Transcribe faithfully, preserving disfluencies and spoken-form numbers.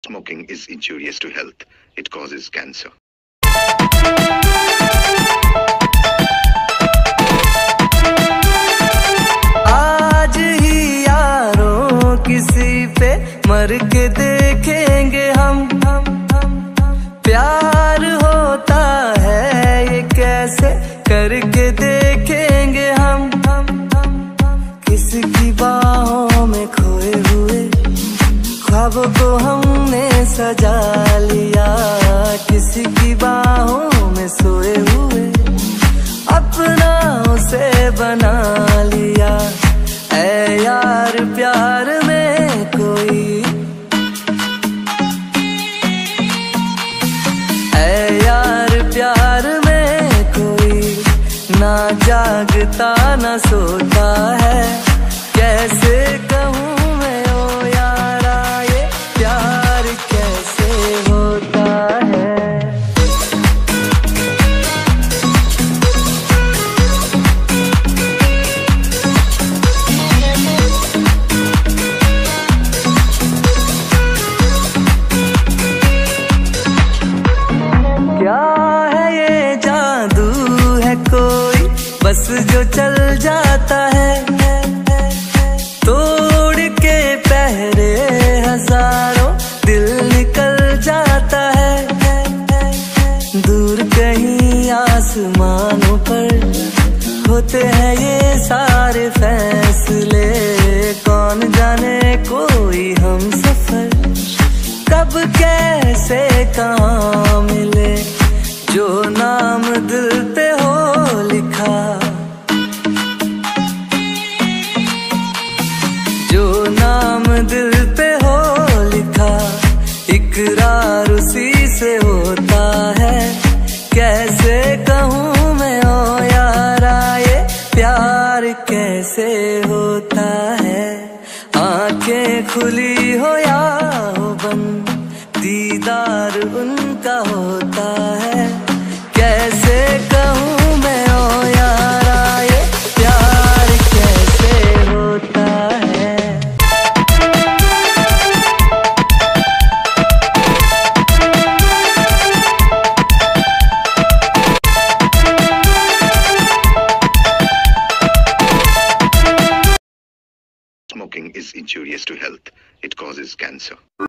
Smoking is injurious to health. It causes cancer. आज ही यारों किसी पे मर के देखेंगे हम प्यार होता है ये कैसे करके देखेंगे हम किसी बाहों में खोए हुए ख्वाबों को हमने सजा लिया किसी की बाहों में सोए हुए अपना उसे बना लिया ऐ यार प्यार में कोई ऐ यार प्यार में कोई ना जागता ना सोता है कैसे कहूँ मैं ओ यारा ये प्यार कैसे होता है। क्या है ये जादू है कोई बस जो चल जाता है तोड़ के पहरे हजारों दिल निकल जाता है दूर कहीं आसमानों पर होते हैं ये सारे फैसले कौन जाने कोई हम सफर कब कैसे कहाँ मिले जो नाम दिल पे हो लिखा जो नाम दिल पे हो लिखा इकरार उसी से होता है कैसे कहूँ मैं ओ यारा ये प्यार कैसे होता है। आंखें खुली हो या हो बंद दीदार उनका होता है कैसे कहूँ मैं ओ यारा ये प्यार कैसे होता है। Smoking is injurious to health. It causes cancer.